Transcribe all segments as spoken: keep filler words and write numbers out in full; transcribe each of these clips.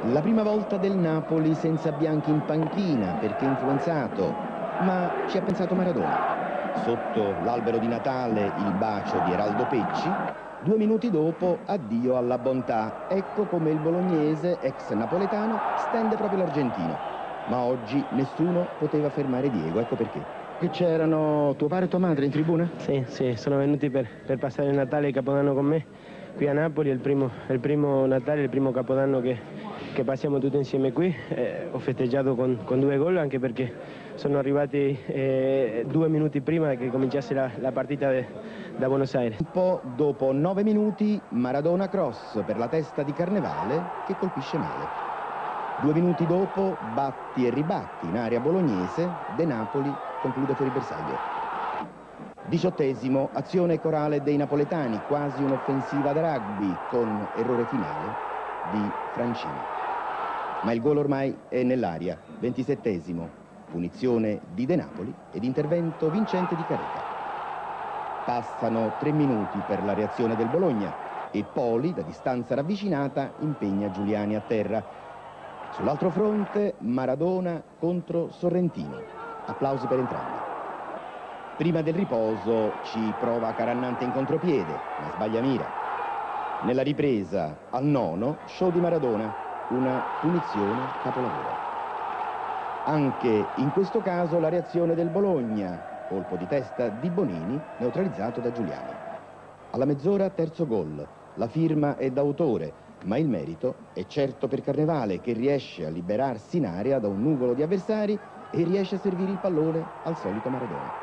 La prima volta del Napoli senza Bianchi in panchina perché influenzato, ma ci ha pensato Maradona. Sotto l'albero di Natale il bacio di Eraldo Pecci, due minuti dopo addio alla bontà. Ecco come il bolognese, ex napoletano, stende proprio l'argentino. Ma oggi nessuno poteva fermare Diego, ecco perché. E c'erano tuo padre e tua madre in tribuna? Sì, sì, sono venuti per, per passare il Natale e il Capodanno con me qui a Napoli. È il primo, è il primo Natale, il primo Capodanno che, che passiamo tutti insieme qui. Eh, ho festeggiato con, con due gol, anche perché sono arrivati eh, due minuti prima che cominciasse la, la partita de, da Buenos Aires. Un po' dopo nove minuti Maradona cross per la testa di Carnevale che colpisce male. Due minuti dopo batti e ribatti in area bolognese, De Napoli conclude fuori bersaglio. Diciottesimo, azione corale dei napoletani, quasi un'offensiva da rugby con errore finale di Francini. Ma il gol ormai è nell'aria. Ventisettesimo, punizione di De Napoli ed intervento vincente di Careca. Passano tre minuti per la reazione del Bologna e Poli, da distanza ravvicinata, impegna Giuliani a terra. Sull'altro fronte Maradona contro Sorrentino. Applausi per entrambi. Prima del riposo ci prova Carannante in contropiede, ma sbaglia mira. Nella ripresa al nono, show di Maradona, una punizione capolavoro. Anche in questo caso la reazione del Bologna, colpo di testa di Bonini, neutralizzato da Giuliani. Alla mezz'ora terzo gol, la firma è d'autore, ma il merito è certo per Carnevale, che riesce a liberarsi in area da un nuvolo di avversari e riesce a servire il pallone al solito Maradona.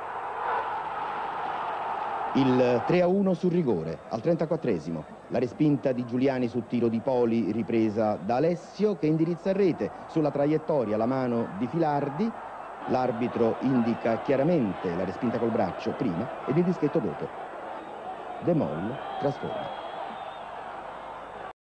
Il tre a uno sul rigore, al trentaquattresimo, la respinta di Giuliani sul tiro di Poli ripresa da Alessio che indirizza a rete sulla traiettoria la mano di Filardi. L'arbitro indica chiaramente la respinta col braccio prima ed il dischetto dopo. De Mol trasforma.